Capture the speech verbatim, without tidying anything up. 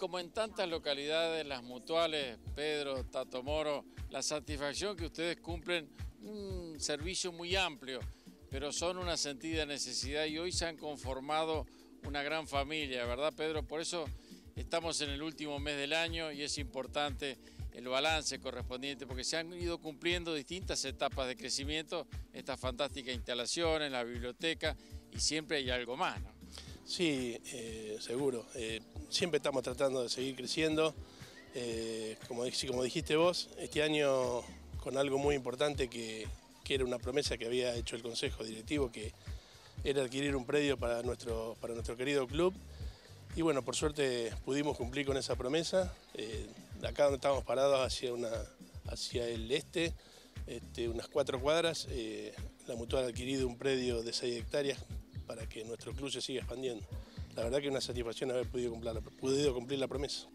como en tantas localidades, las mutuales, Pedro, Tato Moro, la satisfacción que ustedes cumplen un servicio muy amplio, pero son una sentida necesidad y hoy se han conformado una gran familia, ¿verdad, Pedro? Por eso estamos en el último mes del año y es importante el balance correspondiente, porque se han ido cumpliendo distintas etapas de crecimiento, estas fantásticas instalaciones, la biblioteca, y siempre hay algo más, ¿no? Sí, eh, seguro. Eh, siempre estamos tratando de seguir creciendo. Eh, como, como dijiste vos, este año con algo muy importante que, que era una promesa que había hecho el Consejo Directivo, que era adquirir un predio para nuestro, para nuestro querido club. Y bueno, por suerte pudimos cumplir con esa promesa. Eh, de acá donde estábamos parados hacia, una, hacia el este, este, unas cuatro cuadras, eh, la Mutual ha adquirido un predio de seis hectáreas para que nuestro club se siga expandiendo. La verdad que es una satisfacción haber podido cumplir, podido cumplir la promesa.